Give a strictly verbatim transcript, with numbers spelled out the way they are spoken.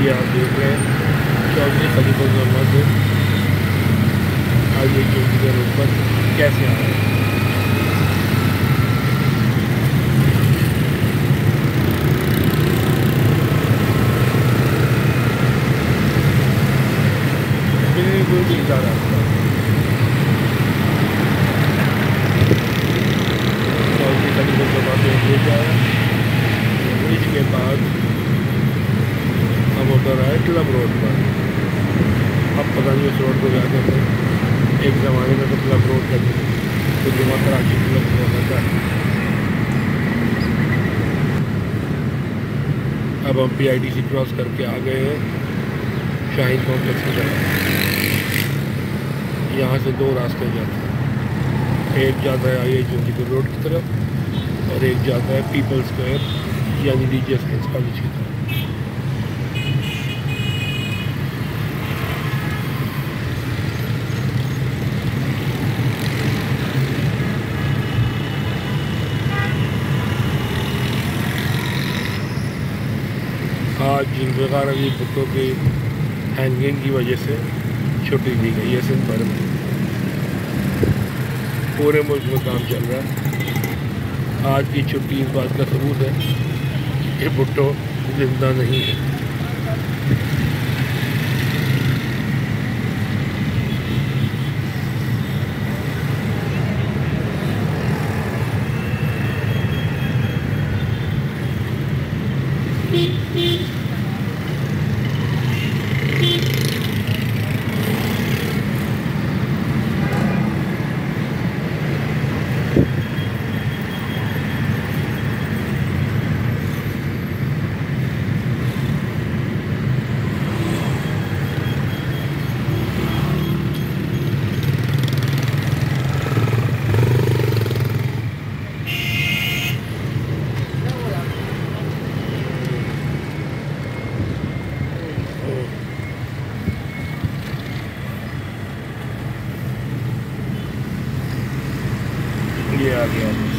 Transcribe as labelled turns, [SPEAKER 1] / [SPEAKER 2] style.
[SPEAKER 1] ये आप देख रहे हैं चौधरी खलीक-उज़-ज़मान से आई आई चंडीगढ़ रोड पर कैसे आ रहे हैं। बिल्कुल भी जा रहा है चौधरी खलीक-उज़-ज़मान से ले जाए। इसके बाद हम उतर आए क्लब रोड पर। अब पता नहीं उस रोड को क्या कहते हैं, एक ज़माने में तो क्लब रोड कहते थे, तो जमा कराची क्लब रोड होता है। अब हम P I D C cross करके आ गए हैं शाहीन कॉम्प्लेक्स की तरफ। यहाँ से दो रास्ते जाते हैं, एक जाता है आई आई चंडीगढ़ रोड की तरफ और एक जाता है पीपल स्क्वायर यानी डी जी साइंस कॉलेज की तरफ। आज जुल्फ़िकार अली भुट्टो की हैंगिंग की वजह से छुट्टी दी गई है सिंध भर में। पूरे मुल्क में काम चल रहा है। आज की छुट्टी इस बात का सबूत है कि भुट्टो जिंदा नहीं है। ये आ गया।